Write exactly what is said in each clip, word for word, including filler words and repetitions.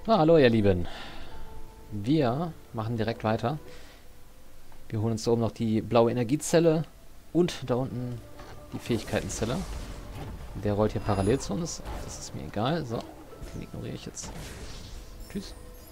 Na, hallo ihr Lieben. Wir machen direkt weiter. Wir holen uns da oben noch die blaue Energiezelle und da unten die Fähigkeitenzelle. Der rollt hier parallel zu uns. Das ist mir egal. So, den ignoriere ich jetzt. Tschüss.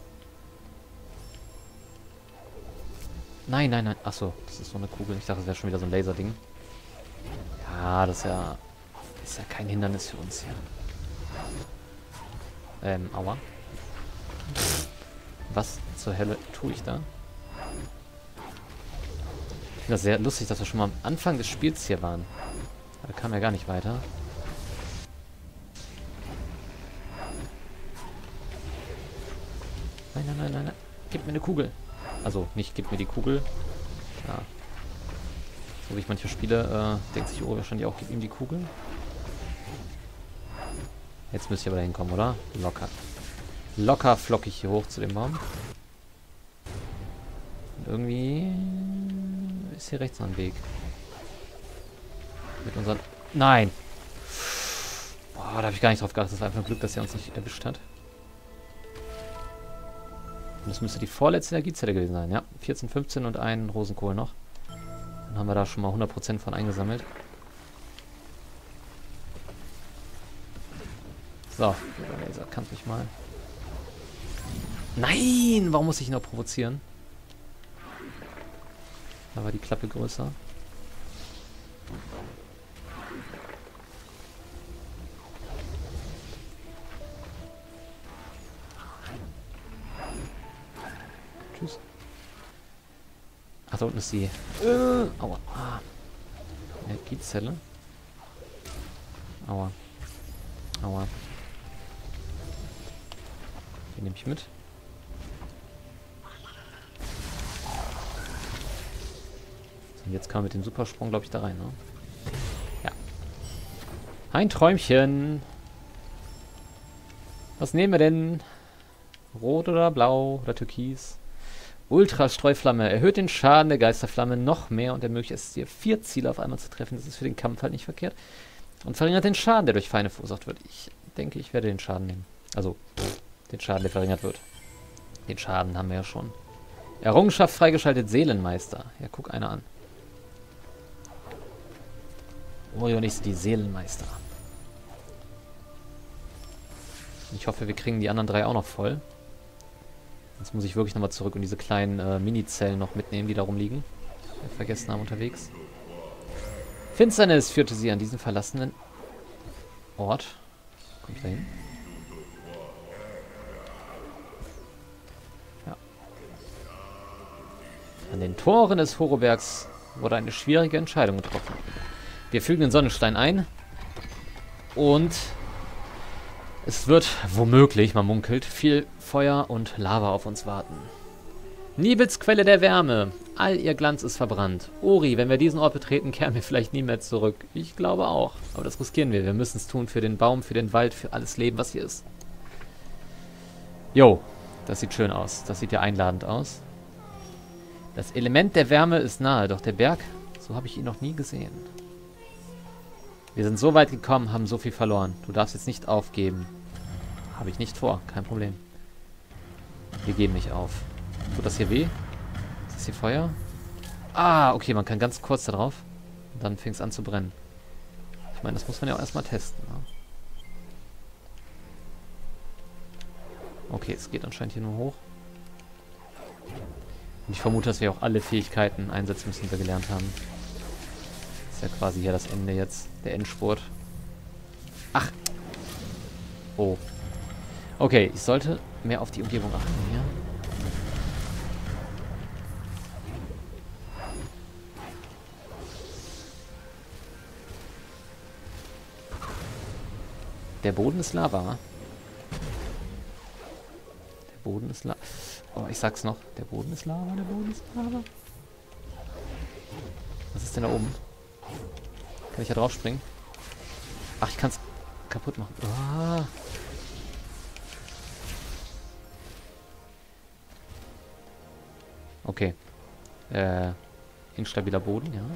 Nein, nein, nein. Achso, das ist so eine Kugel. Ich dachte, das wäre schon wieder so ein Laserding. Ja, das ist ja, ist ja kein Hindernis für uns hier. Ähm, aua. Was zur Hölle tue ich da? Ich finde das sehr lustig, dass wir schon mal am Anfang des Spiels hier waren. Da kam ja gar nicht weiter. Nein, nein, nein, nein, nein. Gib mir eine Kugel. Also, nicht gib mir die Kugel. Ja. So wie ich manche spiele, äh, denkt sich Uri wahrscheinlich auch, gib ihm die Kugel. Jetzt müsst ihr aber da hinkommen, oder? Locker. Locker flockig hier hoch zu dem Baum. Und irgendwie ist hier rechts noch ein Weg. Mit unseren... Nein! Boah, da habe ich gar nicht drauf geachtet. Das war einfach nur Glück, dass er uns nicht erwischt hat. Und das müsste die vorletzte Energiezelle gewesen sein. Ja, vierzehn, fünfzehn und ein Rosenkohl noch. Dann haben wir da schon mal hundert Prozent von eingesammelt. So, der Laser kann mich mal... Nein! Warum muss ich ihn noch provozieren? Da war die Klappe größer. Tschüss. Ach, da unten ist die... Äh, aua. Ah. Energiezelle. Aua. Aua. Die nehme ich mit. Und jetzt kann man mit dem Supersprung, glaube ich, da rein, ne? Ja. Ein Träumchen. Was nehmen wir denn? Rot oder blau oder türkis? Ultrastreufflamme. Erhöht den Schaden der Geisterflamme noch mehr und ermöglicht es dir, vier Ziele auf einmal zu treffen. Das ist für den Kampf halt nicht verkehrt. Und verringert den Schaden, der durch Feinde verursacht wird. Ich denke, ich werde den Schaden nehmen. Also, pff, den Schaden, der verringert wird. Den Schaden haben wir ja schon. Errungenschaft freigeschaltet, Seelenmeister. Ja, guck einer an. Orion ist die Seelenmeister. Ich hoffe, wir kriegen die anderen drei auch noch voll. Jetzt muss ich wirklich nochmal zurück und diese kleinen äh, Mini-Zellen noch mitnehmen, die da rumliegen. Wir vergessen haben unterwegs. Finsternis führte sie an diesen verlassenen Ort. Kommt da hin? Ja. An den Toren des Horobergs wurde eine schwierige Entscheidung getroffen. Wir fügen den Sonnenstein ein und es wird womöglich, man munkelt, viel Feuer und Lava auf uns warten. Nibels Quelle der Wärme. All ihr Glanz ist verbrannt. Ori, wenn wir diesen Ort betreten, kehren wir vielleicht nie mehr zurück. Ich glaube auch. Aber das riskieren wir. Wir müssen es tun für den Baum, für den Wald, für alles Leben, was hier ist. Jo, das sieht schön aus. Das sieht ja einladend aus. Das Element der Wärme ist nahe, doch der Berg, so habe ich ihn noch nie gesehen. Wir sind so weit gekommen, haben so viel verloren. Du darfst jetzt nicht aufgeben. Habe ich nicht vor, kein Problem. Wir geben nicht auf. Tut das hier weh? Ist das hier Feuer? Ah, okay, man kann ganz kurz da drauf. Und dann fängt es an zu brennen. Ich meine, das muss man ja auch erstmal testen. Ne? Okay, es geht anscheinend hier nur hoch. Und ich vermute, dass wir auch alle Fähigkeiten einsetzen müssen, die wir gelernt haben. Das ist ja quasi hier das Ende jetzt. Der Endspurt. Ach. Oh. Okay, ich sollte mehr auf die Umgebung achten hier. Der Boden ist Lava. Der Boden ist Lava. Oh, ich sag's noch. Der Boden ist Lava, der Boden ist Lava. Was ist denn da oben? Kann ich da drauf springen? Ach, ich kann's kaputt machen. Ah. Okay. Äh, instabiler Boden, ja.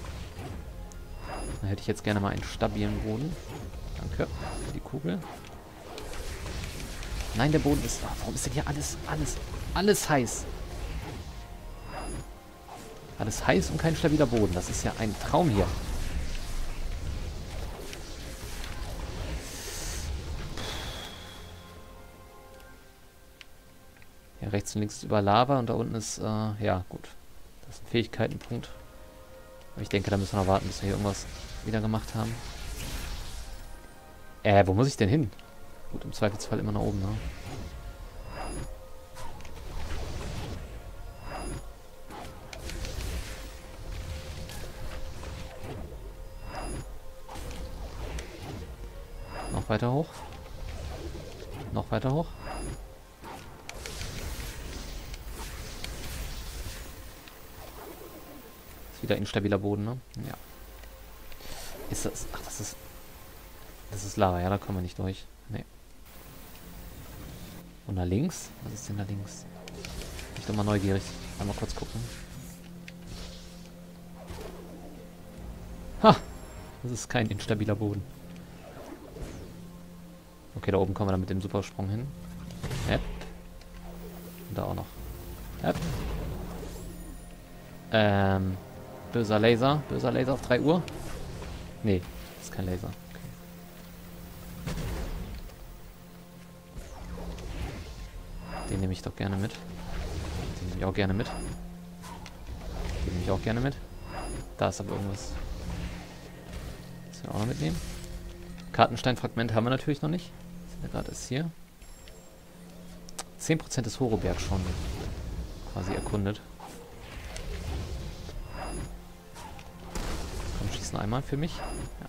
Dann hätte ich jetzt gerne mal einen stabilen Boden. Danke für die Kugel. Nein, der Boden ist... Oh, warum ist denn hier alles, alles, alles heiß? Alles heiß und kein stabiler Boden. Das ist ja ein Traum hier. Ja, rechts und links ist über Lava und da unten ist... Äh, ja, gut. Das ist ein Fähigkeitenpunkt. Aber ich denke, da müssen wir noch warten, bis wir hier irgendwas wieder gemacht haben. Äh, wo muss ich denn hin? Gut, im Zweifelsfall immer nach oben, ne? Noch weiter hoch. Noch weiter hoch. Ist wieder instabiler Boden, ne? Ja. Ist das... Ach, das ist... Das ist Lava, ja, da kommen wir nicht durch. Nee. Und da links? Was ist denn da links? Bin ich doch mal neugierig. Mal kurz gucken. Ha! Das ist kein instabiler Boden. Okay, da oben kommen wir dann mit dem Supersprung hin. Yep. Und da auch noch. Yep. Ähm. Böser Laser. Böser Laser auf drei Uhr. Nee, das ist kein Laser. Den nehme ich doch gerne mit. Den nehme ich auch gerne mit. Den nehme ich auch gerne mit. Da ist aber irgendwas. Das wir auch noch mitnehmen. Kartensteinfragment haben wir natürlich noch nicht. Das ist gerade ist hier. zehn Prozent des Horobergs schon quasi erkundet. Komm, schieß noch einmal für mich. Ja.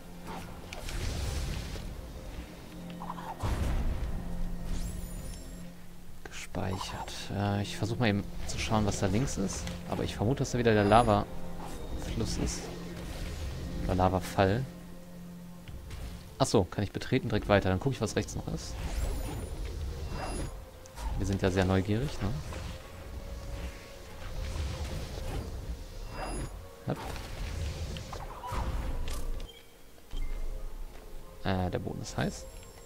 Gespeichert. Äh, ich versuche mal eben zu schauen, was da links ist. Aber ich vermute, dass da wieder der Lava-Fluss ist. Oder Lavafall. Achso, kann ich betreten, direkt weiter. Dann gucke ich, was rechts noch ist. Wir sind ja sehr neugierig, ne? Hopp. Äh, der Boden ist heiß.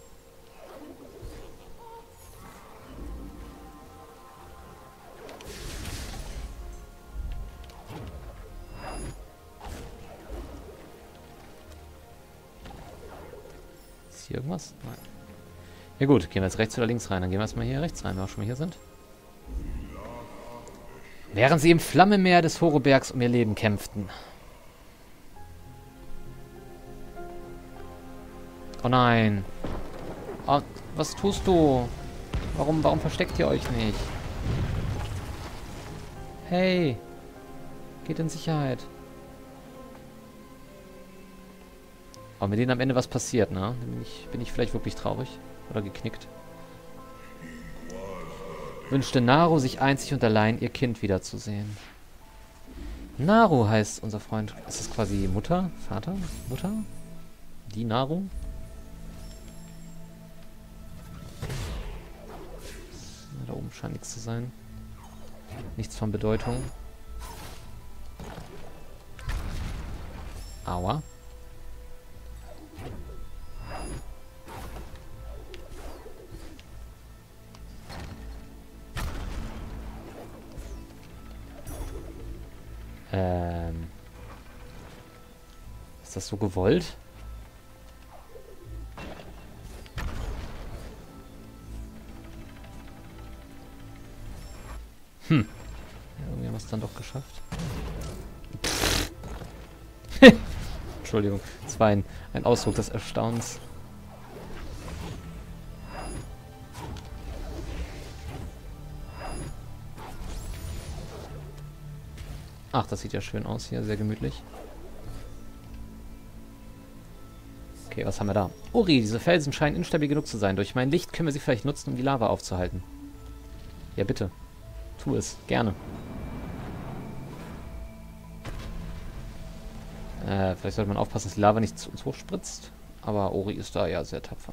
Ist hier irgendwas? Nein. Ja gut, gehen wir jetzt rechts oder links rein. Dann gehen wir erstmal hier rechts rein, wenn wir schon mal hier sind. Während sie im Flammenmeer des Horobergs um ihr Leben kämpften. Oh nein. Oh, was tust du? Warum, warum versteckt ihr euch nicht? Hey. Geht in Sicherheit. Aber mit denen am Ende was passiert, ne? Dann bin ich, bin ich vielleicht wirklich traurig. Oder geknickt. Wünschte Naru sich einzig und allein ihr Kind wiederzusehen. Naru heißt unser Freund. Ist das quasi Mutter? Vater? Mutter? Die Naru? Da oben scheint nichts zu sein. Nichts von Bedeutung. Aua. Ähm. Ist das so gewollt? Hm. Ja, irgendwie haben wir es dann doch geschafft. Entschuldigung, das war ein, ein Ausdruck des Erstaunens. Ach, das sieht ja schön aus hier, sehr gemütlich. Okay, was haben wir da? Uri, diese Felsen scheinen instabil genug zu sein. Durch mein Licht können wir sie vielleicht nutzen, um die Lava aufzuhalten. Ja, bitte. Tu es. Gerne. Äh, vielleicht sollte man aufpassen, dass die Lava nicht zu uns hochspritzt. Aber Uri ist da ja sehr tapfer.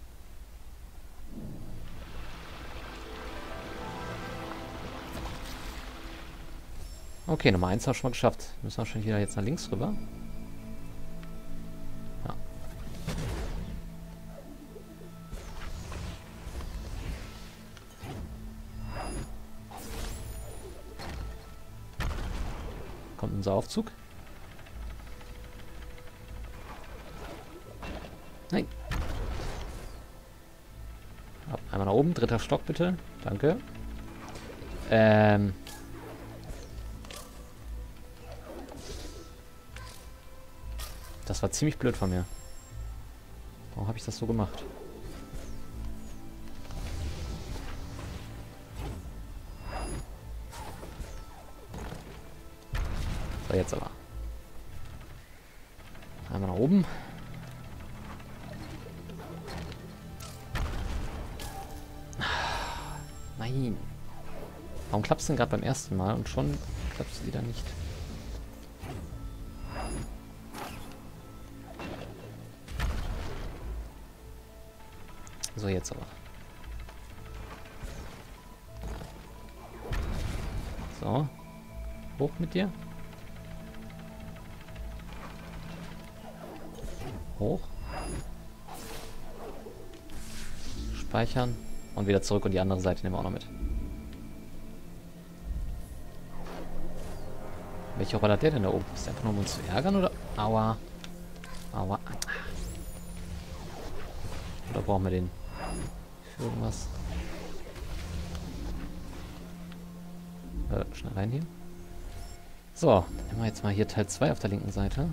Okay, Nummer eins haben wir schon mal geschafft. Müssen wir schon wieder jetzt nach links rüber. Ja. kommt unser Aufzug. Nein. Einmal nach oben, dritter Stock bitte. Danke. Ähm. Das war ziemlich blöd von mir. Warum habe ich das so gemacht? So, jetzt aber. Einmal nach oben. Nein. Warum klappt es denn gerade beim ersten Mal und schon klappt es wieder nicht? So, jetzt aber. So. Hoch mit dir. Hoch. Speichern. Und wieder zurück und die andere Seite nehmen wir auch noch mit. Welche Rolle hat der denn da oben? Ist der einfach nur, um uns zu ärgern, oder? Aua. Aua. Oder brauchen wir den für irgendwas? Äh, schnell rein hier. So, dann nehmen wir jetzt mal hier Teil zwei auf der linken Seite.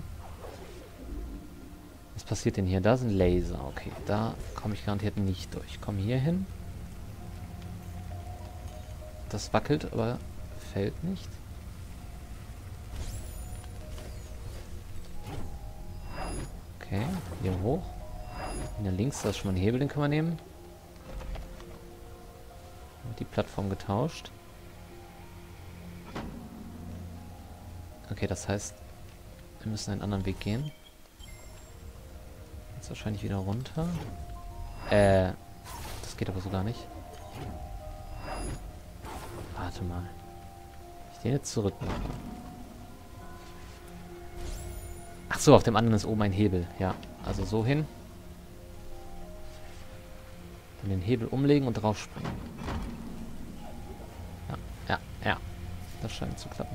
Was passiert denn hier? Da sind Laser. Okay, da komme ich garantiert nicht durch. Ich komme hier hin. Das wackelt, aber fällt nicht. Okay, hier hoch. Hier links, da ist schon mal ein Hebel, den können wir nehmen. Die Plattform getauscht. Okay, das heißt, wir müssen einen anderen Weg gehen. Jetzt wahrscheinlich wieder runter. Äh, das geht aber so gar nicht. Warte mal. Ich den jetzt zurück mache. Ach so, auf dem anderen ist oben ein Hebel. Ja, also so hin. Dann den Hebel umlegen und drauf springen. Ja, ja, ja. Das scheint zu klappen.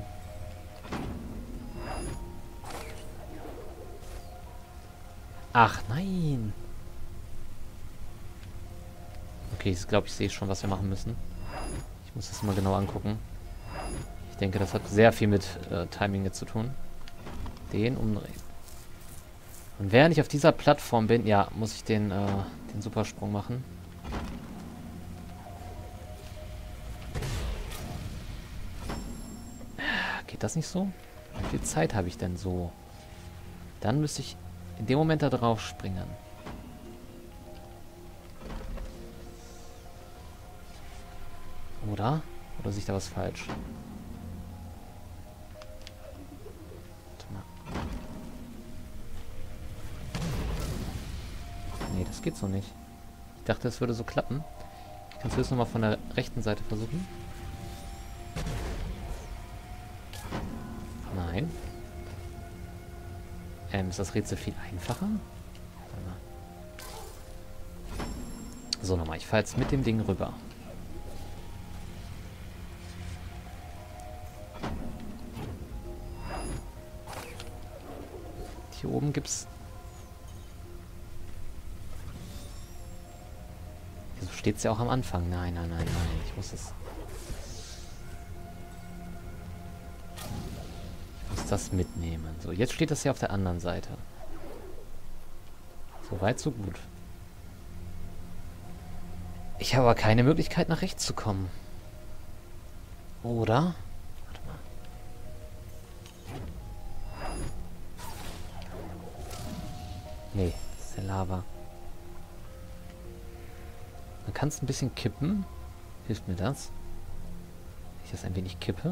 Ach, nein. Okay, ich glaube, ich sehe schon, was wir machen müssen. Ich muss das mal genau angucken. Ich denke, das hat sehr viel mit äh, Timing jetzt zu tun. Den umdrehen. Und während ich auf dieser Plattform bin, ja, muss ich den, äh, den Supersprung machen. Geht das nicht so? Wie viel Zeit habe ich denn so? Dann müsste ich in dem Moment da drauf springen. Oder? Oder sehe ich da was falsch? Warte mal. Nee, das geht so nicht. Ich dachte, es würde so klappen. Kannst du das nochmal von der rechten Seite versuchen? Nein. Ähm, ist das Rätsel viel einfacher? Warte mal. So, nochmal. Ich fahre jetzt mit dem Ding rüber. Hier oben gibt's... Wieso steht's ja auch am Anfang? Nein, nein, nein, nein. Ich muss es... Ich muss das mitnehmen. So, jetzt steht das ja auf der anderen Seite. So weit, so gut. Ich habe aber keine Möglichkeit, nach rechts zu kommen. Oder? Warte mal. Nee, das ist der Lava. Man kann es ein bisschen kippen. Hilft mir das? Wenn ich das ein wenig kippe.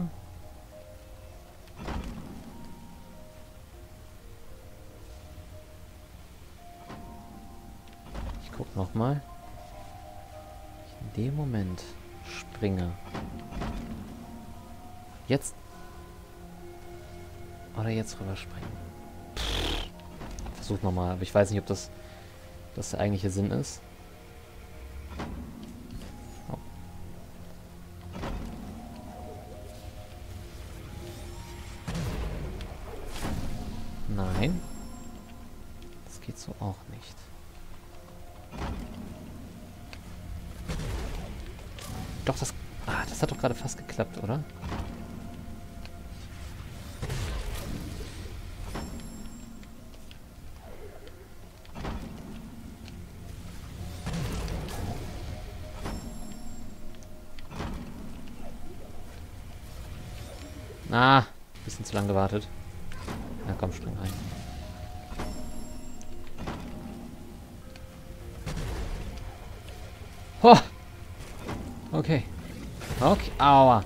Ich guck nochmal. In dem Moment springe. Jetzt. Oder jetzt rüberspringen. Versuch nochmal, aber ich weiß nicht, ob das, das der eigentliche Sinn ist. Oh. Doch, das... Ah, das hat doch gerade fast geklappt, oder? Ah, bisschen zu lang gewartet. Na komm, spring rein. Oh! Okay. Okay. Aua.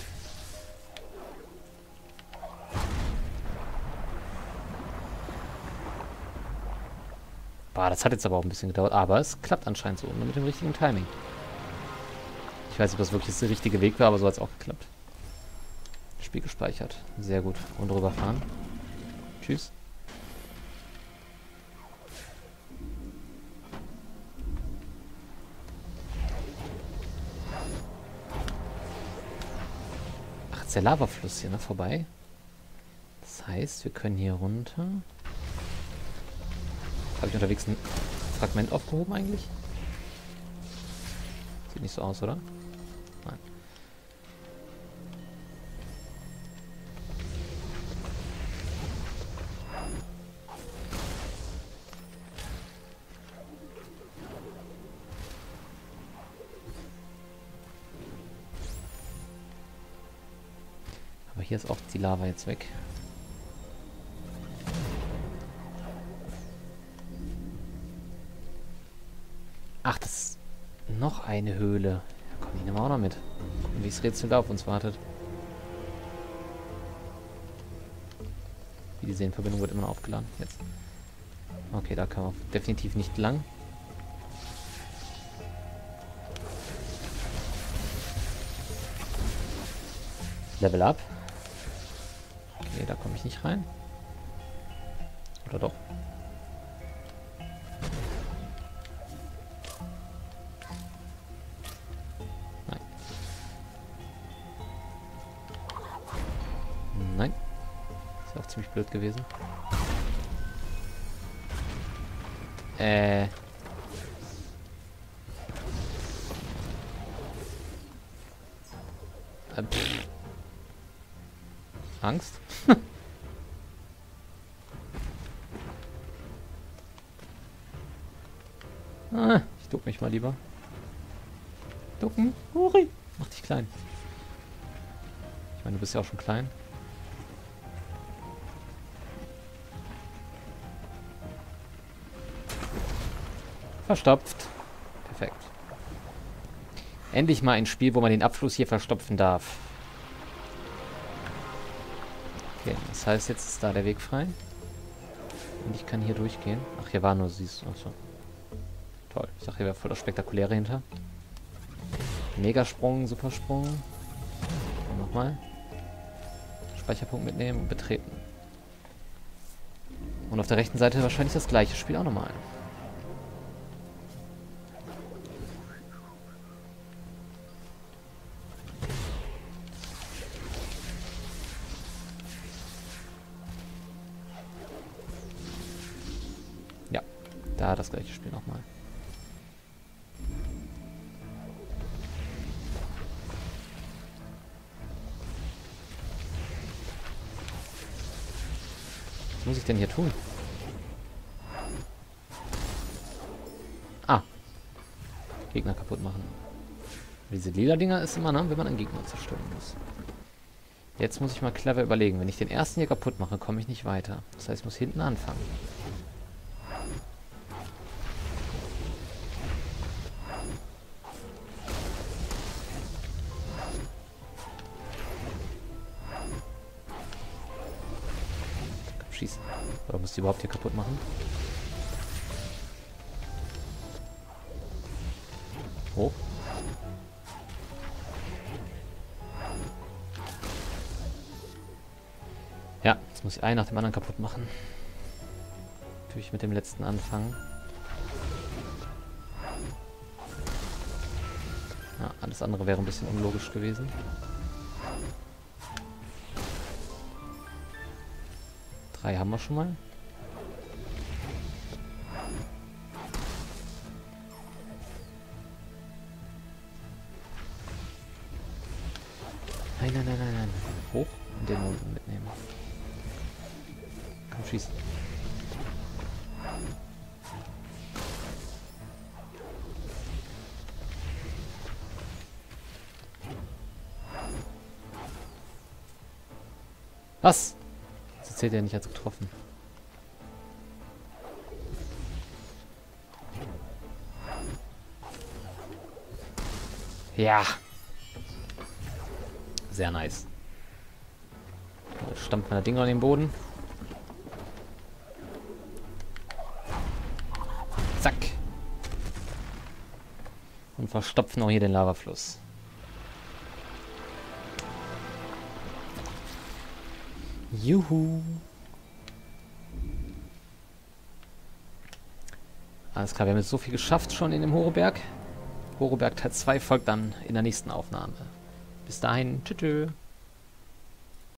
Boah, das hat jetzt aber auch ein bisschen gedauert. Aber es klappt anscheinend so. Nur mit dem richtigen Timing. Ich weiß nicht, ob das wirklich der richtige Weg war, aber so hat es auch geklappt. Spiel gespeichert. Sehr gut. Und rüberfahren. Tschüss. Ach, jetzt der Lavafluss hier, ne? Vorbei. Das heißt, wir können hier runter. Habe ich unterwegs ein Fragment aufgehoben eigentlich? Sieht nicht so aus, oder? Nein. Aber hier ist auch die Lava jetzt weg. Ach, das ist noch eine Höhle. Ja, komm, die nehmen wir auch noch mit. Gucken, wie das Rätsel da auf uns wartet. Wie die sehen, Verbindung wird immer noch aufgeladen. Jetzt. Okay, da kann man definitiv nicht lang. Level up. Okay, da komme ich nicht rein. Oder doch? Nein. Nein. Ist ja auch ziemlich blöd gewesen. Äh. Äh, pff. Angst? ah, ich duck mich mal lieber. Ducken? Huri! Mach dich klein. Ich meine, du bist ja auch schon klein. Verstopft. Perfekt. Endlich mal ein Spiel, wo man den Abfluss hier verstopfen darf. Okay, das heißt, jetzt ist da der Weg frei. Und ich kann hier durchgehen. Ach, hier war nur süß. Achso. Toll. Ich dachte, hier wäre voll das Spektakuläre hinter. Megasprung, Supersprung. Und nochmal. Speicherpunkt mitnehmen und betreten. Und auf der rechten Seite wahrscheinlich das gleiche Spiel auch nochmal. Ja, da das gleiche Spiel nochmal. Was muss ich denn hier tun? Ah. Gegner kaputt machen. Diese lila Dinger ist immer, ne, wenn man einen Gegner zerstören muss. Jetzt muss ich mal clever überlegen. Wenn ich den ersten hier kaputt mache, komme ich nicht weiter. Das heißt, ich muss hinten anfangen. Komm, schießen. Oder muss ich die überhaupt hier kaputt machen? Hoch. Ja, jetzt muss ich einen nach dem anderen kaputt machen. Natürlich mit dem letzten anfangen. Ja, alles andere wäre ein bisschen unlogisch gewesen. Drei haben wir schon mal. Nein, nein, nein, nein, nein. Hoch und den unten mitnehmen. Komm, schieß. Was? Das zählt ja nicht als getroffen. Ja. Sehr nice. Stampft man das Ding an den Boden. Zack. Und verstopfen auch hier den Lavafluss. Juhu. Alles klar, wir haben jetzt so viel geschafft schon in dem Horoberg. Horoberg Teil zwei folgt dann in der nächsten Aufnahme. Bis dahin, tschüss.